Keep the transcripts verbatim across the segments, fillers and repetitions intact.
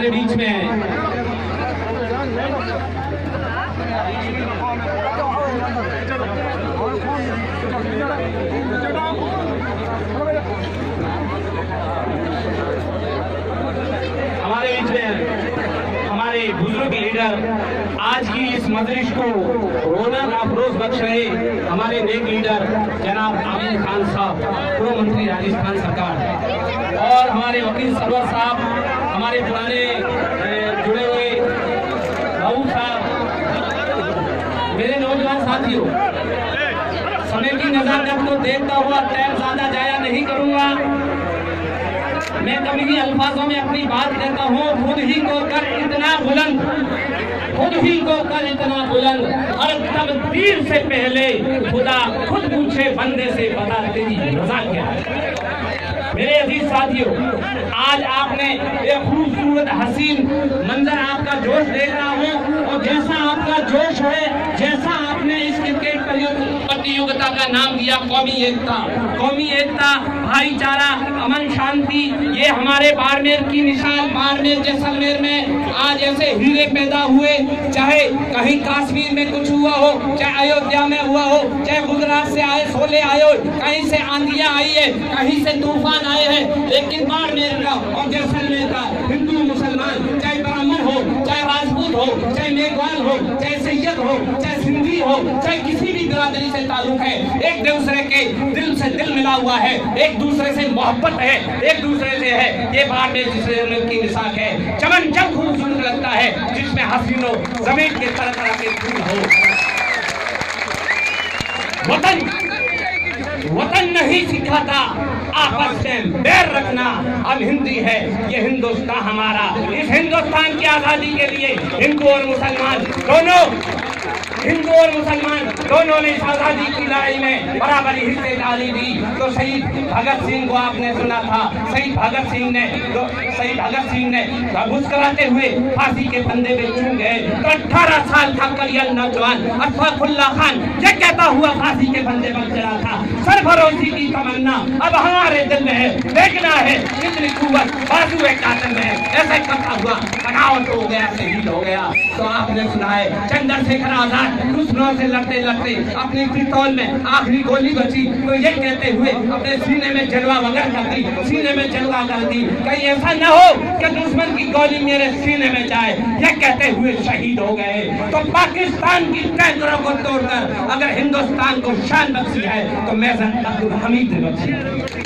हमारे बीच में हैं। हमारे बीच में हमारे बुजुर्ग लीडर आज की इस मजलिस को रौनक अफरोज बख्श रहे हमारे नेक लीडर जनाब आमिर खान साहब, पूर्व मंत्री राजस्थान सरकार, और हमारे वकील सरवर साहब, हमारे पुराने जुड़े हुए बाबू साहब, मेरे नौजवान साथियों, समय की नजाकत को देखता हुआ टाइम ज्यादा जाया नहीं करूंगा। मैं कभी भी अल्फाजों में अपनी बात कहता हूँ, खुद ही को कर इतना बुलंद, खुद ही को कर इतना बुलंद, और तकदीर से पहले खुदा खुद पूछे बंदे से, बता तेरी रज़ा क्या है। मेरे अजीज साथियों, आज आपने एक खूबसूरत हसीन मंजर, आपका जोश देख रहा हूँ, और जैसा आपका जोश है, जैसा आपने इस क्रिकेट प्रतियोगिता का नाम दिया कौमी एकता, कौमी एकता, भाईचारा, अमन शांति, ये हमारे बाड़मेर की मिसाल, बाड़मेर जैसलमेर में आज ऐसे हीरे पैदा हुए, चाहे कहीं कश्मीर में कुछ हुआ हो, चाहे अयोध्या में हुआ हो, चाहे गुजरात से आए शोले आए हो, कहीं से आंधियां आई है, कहीं से तूफान आए हैं, लेकिन बाड़मेर का और जैसलमेर का हिंदू मुसलमान, चाहे ब्राह्मण हो, चाहे राजपूत हो, चाहे मेघवाल हो, चाहे सैयद हो, चाहे सिंधी हो, चाहे किसी भी बिरादरी से ताल्लुक है, एक दूसरे के दिल से दिल मिला हुआ है, एक दूसरे से मोहब्बत है, एक दूसरे से है। ये बाड़मेर जैसलमेर की मिसाल है। चमन जब खूबसूरत लगता है जिसमें हसीनो जमीन के तरह तरह के फूल हो। वतन वतन नहीं सिखाता आपस में बैर रखना, अब हिंदी है ये हिंदुस्तान हमारा। इस हिंदुस्तान की आजादी के लिए हिंदू और मुसलमान दोनों हिंदू और मुसलमान दोनों ने इस आजादी की लड़ाई में बराबरी हिस्सेदारी दी। तो शहीद भगत सिंह को आपने सुना था, शहीद भगत सिंह ने तो शहीद भगत सिंह ने मुस्कुराते हुए फांसी के फंदे पे चूम गए। तो अठारह साल का करियल नौजवान अशफाकुल्लाह खान ये कहता हुआ फांसी के फंदे पर चला था, सरफरोशी की तमन्ना अब हमारे दिल में है, देखना है कितनी कुव्वत बाजू है कातिल में है। ऐसा करता हुआ बनावट हो गया, शहीद हो गया। तो आपने सुना है चंद्रशेखर आजाद दुश्मनों से लड़ते लड़ते अपनी पिस्तौल में आखिरी गोली बची तो ये कहते हुए अपने सीने में जलवा वगैरह कर दी, सीने में जलवा कर दी, कहीं ऐसा न हो कि दुश्मन की गोली मेरे सीने में जाए, ये कहते हुए शहीद हो गए। तो पाकिस्तान की कैदरों को तोड़कर अगर हिंदुस्तान को शान बख्शी है तो मेजर अब्दुल हमीद ने बख्शी।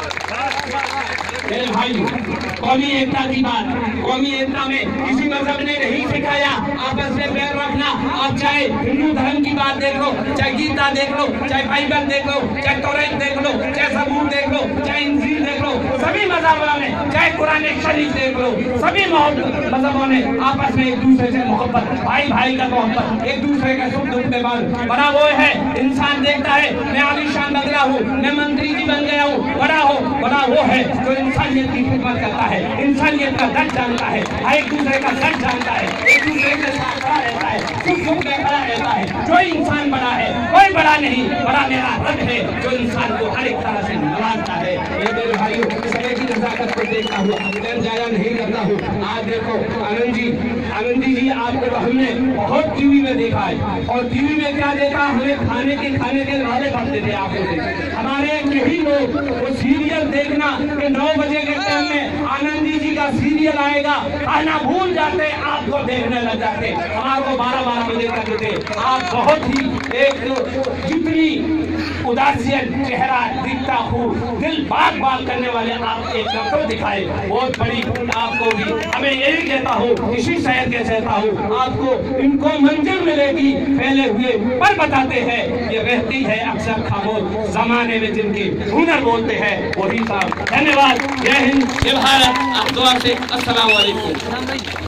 मेरे भाई, कौमी एकता की बात, कौमी एकता में किसी मजहब ने नहीं सिखाया आपस में बैर रखना। आप चाहे हिंदू धर्म की बात देख लो, चाहे गीता देख लो, चाहे बाइबल देख लो, चाहे तौरात देख लो, चाहे सबूर देख लो, चाहे इंजील देख लो, सभी मजहबों ने, चाहे कुरान शरीफ देख लो, सभी मजहबों ने आपस में एक दूसरे से मोहब्बत, भाई भाई का मोहब्बत, एक दूसरे का सुख दुख में बड़ा वो है। इंसान देखता है मैं आलिशान बदला हूँ, मैं मंत्री जी बन गया हूँ, बड़ा हो बड़ा वो है जो इंसानियत की खिदमत करता है, इंसानियत का दर्द जानता है, एक दूसरे का दर्द जानता है, एक दूसरे के साथ खड़ा रहता है, सुख दुख में खड़ा रहता है। जो इंसान बड़ा है, कोई बड़ा नहीं, बड़ा मेरा रब है जो इंसान को हर एक तरह से नवाजता है। ये मेरे भाइयों, समय की नजाकत को देखता हुआ टाइम जाया नहीं करता हूँ। आज देखो आनंद जी, आनंद जी आपको हमने बहुत टीवी में देखा है, और टीवी में क्या देखा, हमें खाने के खाने के वाले बनते थे। आपको हमारे यही लोग वो सीरियल देखना कि नौ बजे के टाइम में आनंद जी का सीरियल आएगा, खाना भूल जाते, आपको देखने लग जाते, आपको बारह बारह बजे करते थे। आप बहुत ही एक जितनी उदासियत चेहरा दिखता हो, दिल बाग बाग करने वाले आप एक नफरत दिखाए, बहुत बड़ी आपको भी हमें यही कहता हूँ, इसी शहर के कहता हूँ, आपको इनको मंजिल मिलेगी फैले हुए पर बताते हैं, ये रहती है अक्सर खामोश जमाने में जिनके हुनर बोलते हैं वही साहब। धन्यवाद, जय हिंद, जय भारत। आप दुआ से अस्सलाम वालेकुम।